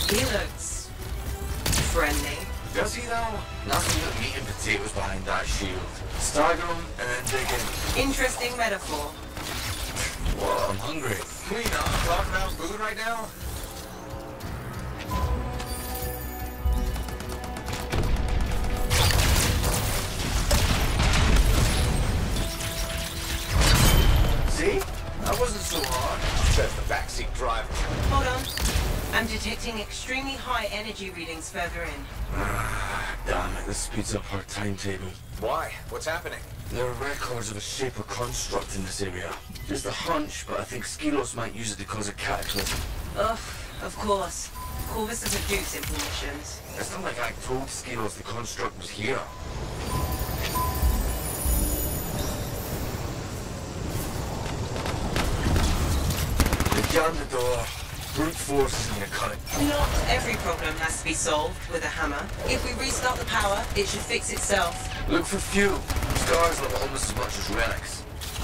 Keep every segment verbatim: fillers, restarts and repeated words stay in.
He looks friendly. Does he though? Nothing but meat and potatoes behind that shield. Stagger him and then dig in. Interesting metaphor. Well, I'm hungry. Can we not talk about food right now? See? That wasn't so hard. Says the backseat driver. Hold on. I'm detecting extremely high energy readings further in. Ah, damn it, this speeds up our timetable. Why? What's happening? There are records of a shape or construct in this area. Just a hunch, but I think Skylos might use it to cause a cataclysm. Ugh, of course. Corvus doesn't do simple missions. It's not like I told Skylos the construct was here. They jammed the door. Brute force isn't gonna cut it. Not every problem has to be solved with a hammer. If we restart the power, it should fix itself. Look for fuel. Scars level almost as much as relics.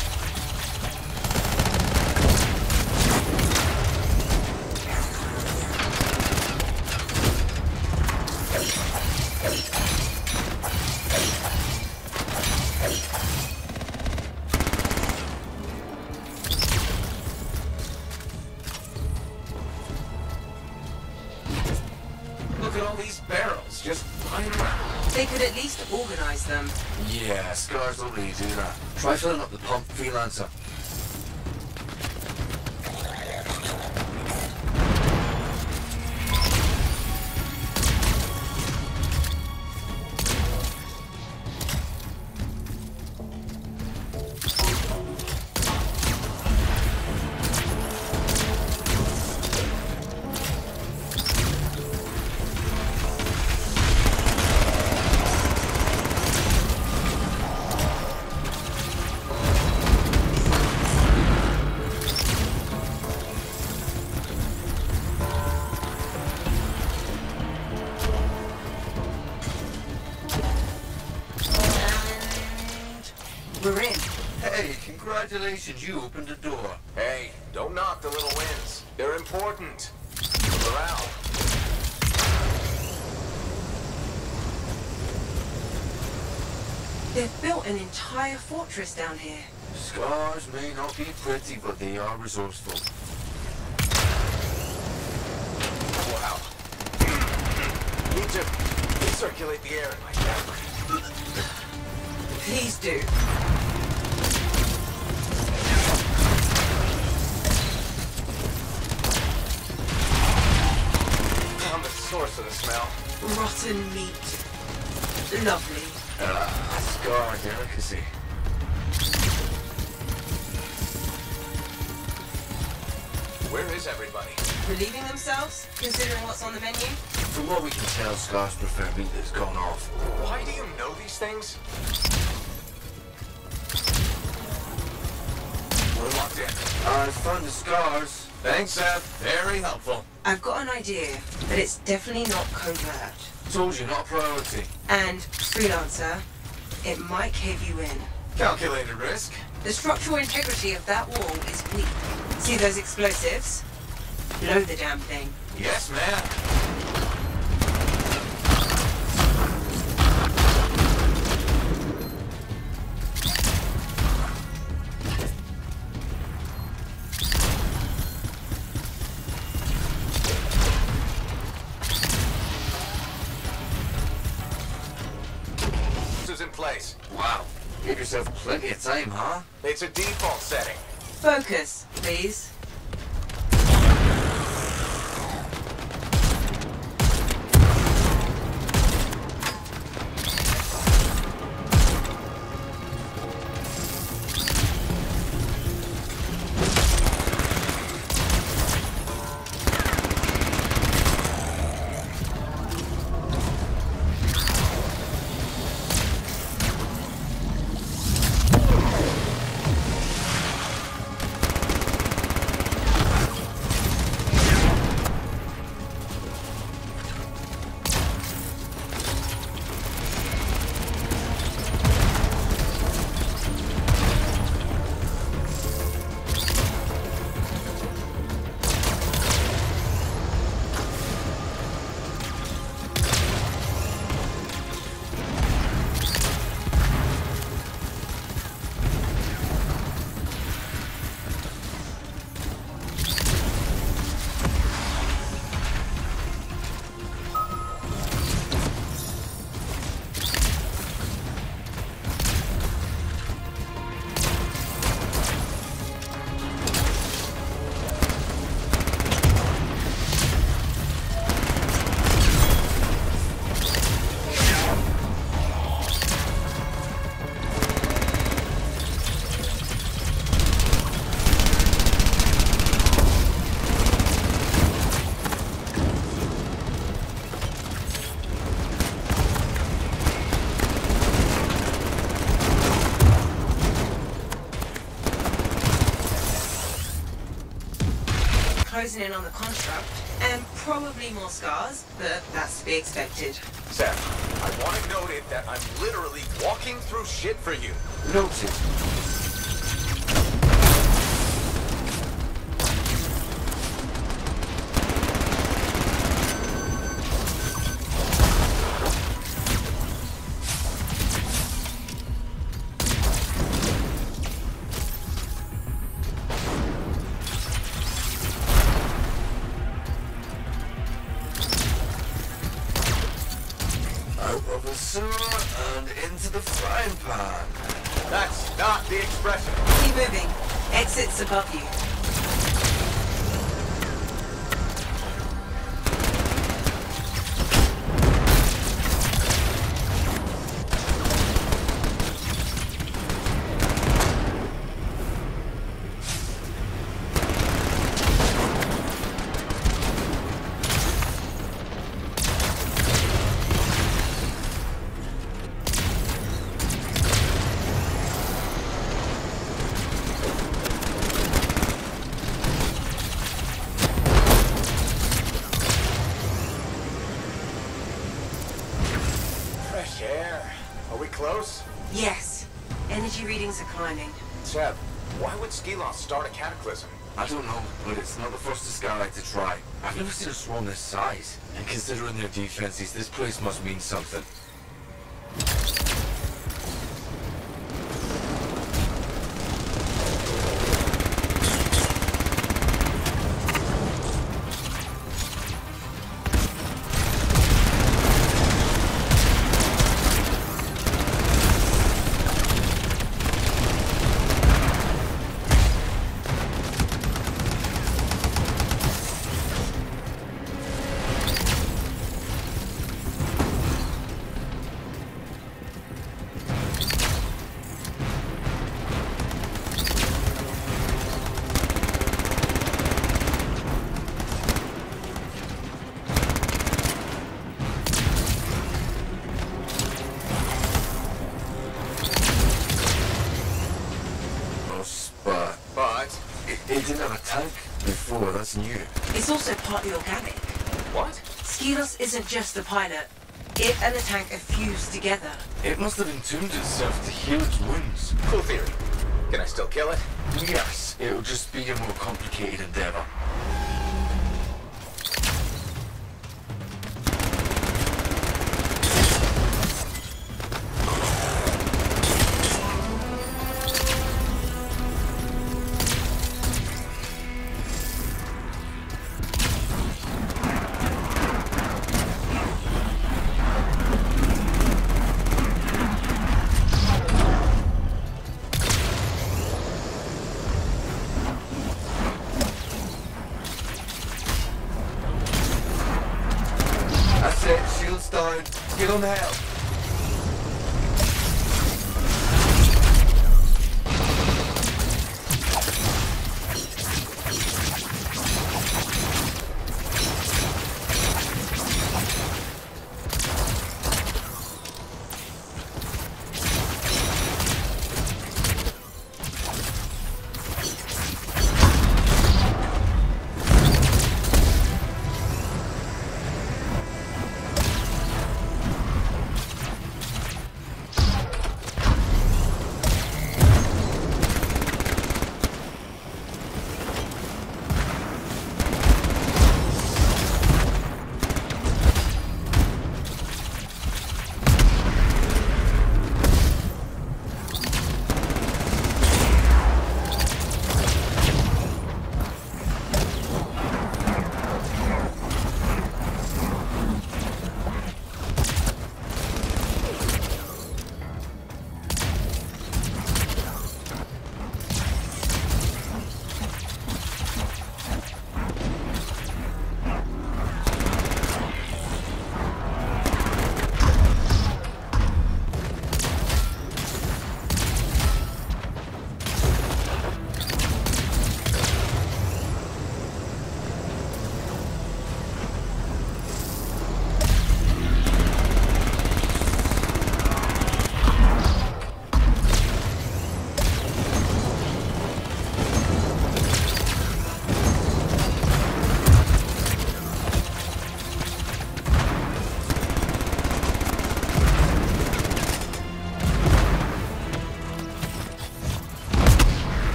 Look at all these barrels just lying around. They could at least organize them. Yeah, Scars don't really do that. Try filling up the pump, Freelancer. We're in. Hey, congratulations, you opened the door. Hey, don't knock the little wins. They're important. For morale. They've built an entire fortress down here. Scars may not be pretty, but they are resourceful. Wow. Need to recirculate the air in my camera. Please do. Found the source of the smell. Rotten meat. Lovely. Ah, Scar delicacy. Where is everybody? Relieving themselves, considering what's on the menu? From what we can tell, Scars prefer meat that's gone off. Why do you know these things? We're locked in. I found the Scars. Thanks, Seth. Very helpful. I've got an idea, but it's definitely not covert. Told you, not a priority. And, Freelancer, it might cave you in. Calculated risk. The structural integrity of that wall is weak. See those explosives? Blow the damn thing. Yes, ma'am. Is in place. Wow. Give yourself plenty of time, huh? It's a default setting. Focus, please. closing in on the construct, and probably more scars, but that's to be expected. Seth, I want it noted that I'm literally walking through shit for you. Noted. And into the frying pan. That's not the expression. Keep moving. Exit's above you. Fresh air. Are we close? Yes. Energy readings are climbing. Seb, why would Skelos start a cataclysm? I don't know, but it's not the first Skylight to try. I've never seen a swarm this size. And considering their defenses, this place must mean something. It didn't have a tank before, that's new. It's also partly organic. What? Skelos isn't just the pilot. It and the tank are fused together. It must have entombed itself to heal its wounds. Cool theory. Can I still kill it? Yes, it'll just be a more complicated endeavor. Shields down. Get on help.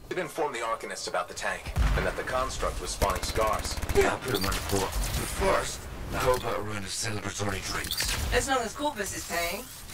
We've informed the Arcanists about the tank, and that the construct was spawning scars. Yeah, I'll put him on report. But first, how about a round of celebratory drinks? As long as Corvus is paying.